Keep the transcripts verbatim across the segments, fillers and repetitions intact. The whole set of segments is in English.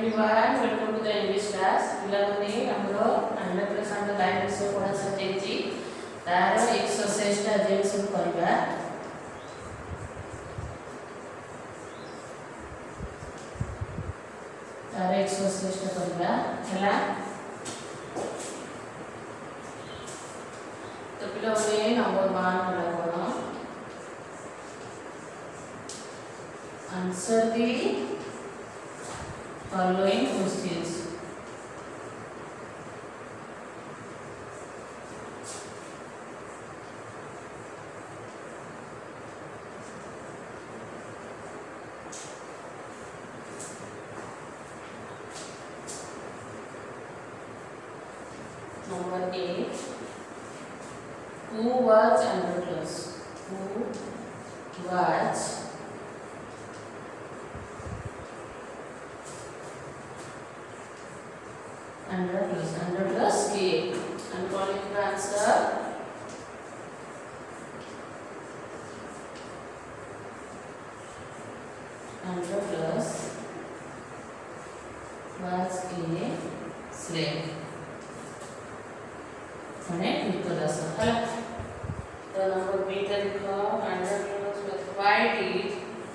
everyone, welcome to the English class. ପିଲାମାନେ ଆମର hundred percent line ବିଷୟ ପଢ଼ା ସରିଯାଇଛି। ତାର ଏକ୍ସରସାଇଜଟା ଆଜି ଆମେ ସବୁ କରିବା। ତାର ଏକ୍ସରସାଇଜଟା କରିବା ହେଲା। ତ ପିଲାମାନେ ନମ୍ବର वन ହେଲା କ'ଣ? Answer the following questions. Number eight. Who was under class? Who was under plus? Under plus K. And calling the answer. Under plus was a slave. मैंने ठीक कर दिया है। तो नंबर बी का लिखो under plus was why did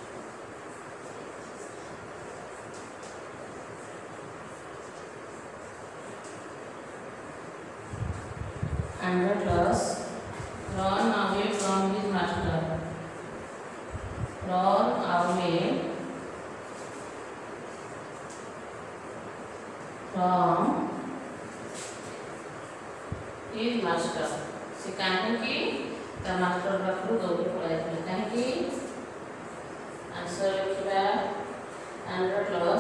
under class run away from his master. Run away from his master. से कहीं की ता मास्टर पाखु दौड़ी पड़ाई थे कहीं की आंसर लिखिबा under class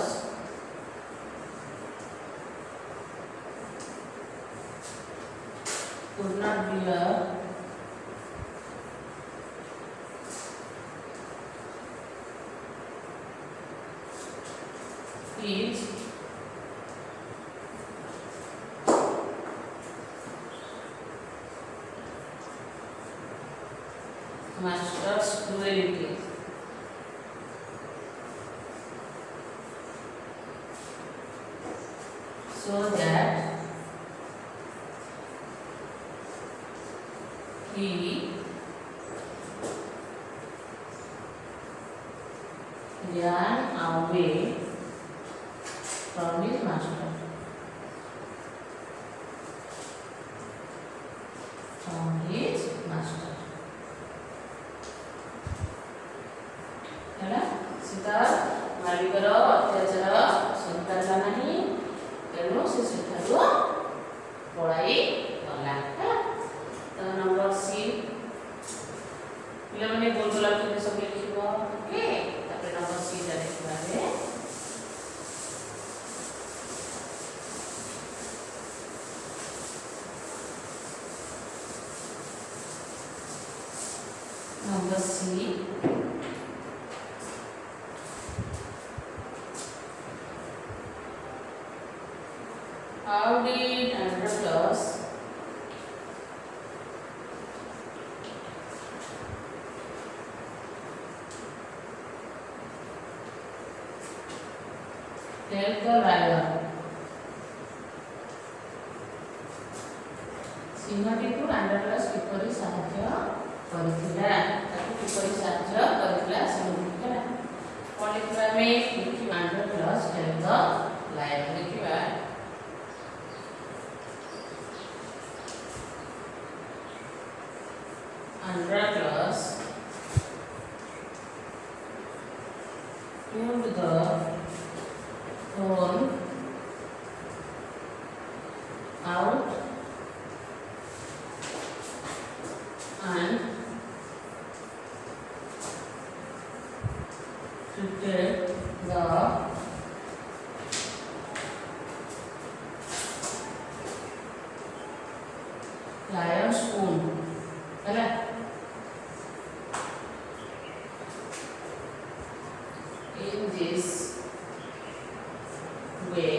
could not bear his master's cruelty. So that he ran away from his master. From his master. ହେଲା सीता मालिकर अत्याचार संतान नहीं तेणु से सेठारु पढ़ाई गला है। तो नंबर सी पिला माने गोल गोल अक्षर सब लिखिबो ओके। तापर नंबर सी जा लिखबा रे नंबर सी how did under class help the lion? सिंहटी को अंडर क्लास किपरि सहाय्य करिथिला ताकि किपरि सहाय्य करिथिला सिंहटी है। कोन लिखबा में लिखि Androcles help the lion लिखिबा under class pulled the horn out and treated the lion's wound. है in this way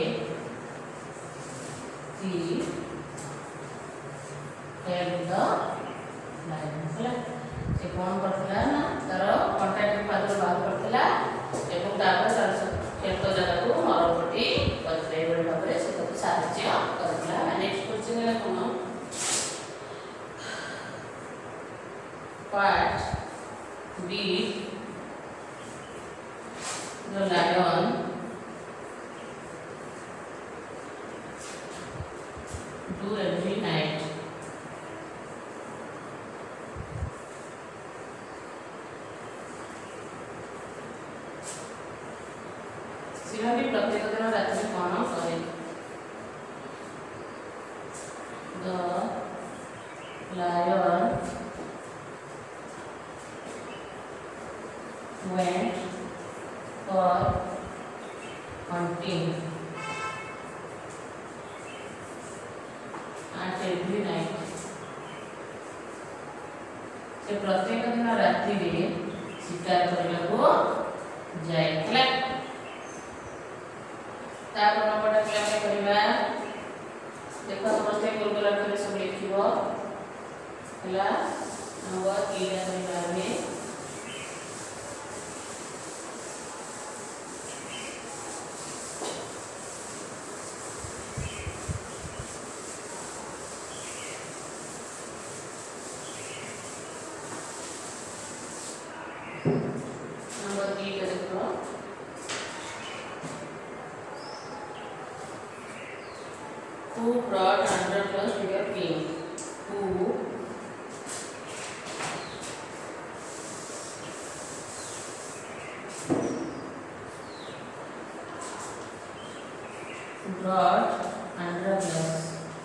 he held the lion. है से कौन करथिला ना तार कांटेक्ट पादर बाहर करथिला एवं तापर खेत जगह को मरपटी do every night. सिंहटी प्रत्येक दिन रात्रि कौन करे? The lion went for hunting at every night. से प्रत्येक दिन रात्रि रे शिकार करने को जाए हला ता नंबरटा केमने करबा देखो समस्त गोल गोल अक्षर सब लिखिबो हला नंबर तीन करबा में नंबर तीन देखो who brought hundred plus to your king? Who brought hundred plus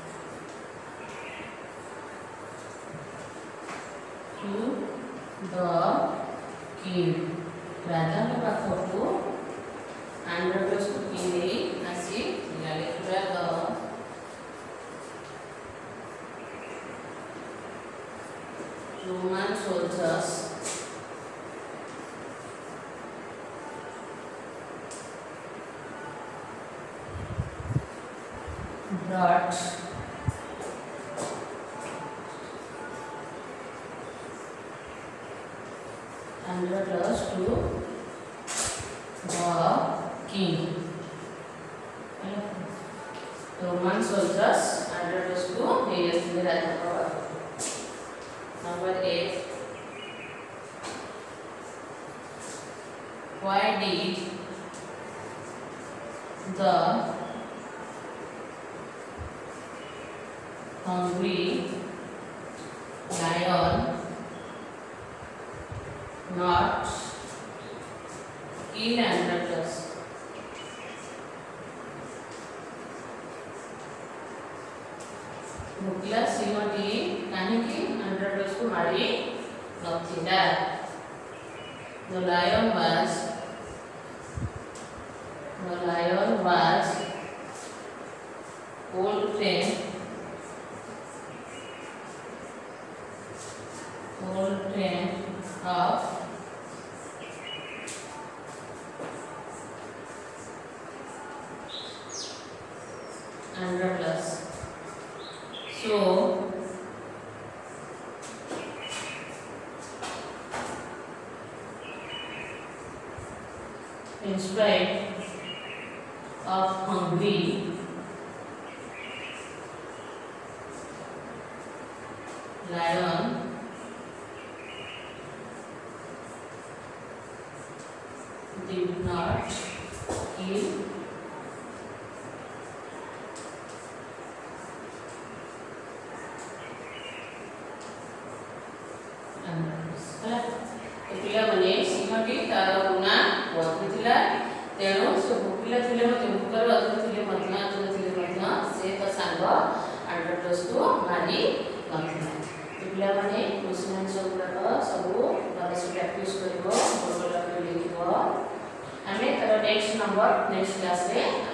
to the king? राजा के पास को hundred plus to king नहीं आसी निकाले पूरा the Roman soldiers brought hundred plus to the king. Roman soldiers hundred plus to the राजा का Number eight. Why did the hungry lion not kill hundred plus? भूखला सिंहटी काहींकी hundred plus को मारी नथिला. The lion was the lion was old trained old trained of hundred plus. So in spite of hungry lion did not kill पिला माने सिंहटी तार गुना बंधिला तेणु से भूखिला थिले मते भूकर अधिक थिले मध्य अधिक थिले मध्य से तो सांग hundred plus को मारी नथिला. पिला माने क्वेश्चन आंसर गुडा सब भलसे प्रैक्टिस करबो गोल गोल लिखिबो. हमें तार नेक्स्ट नंबर नेक्स्ट क्लास रे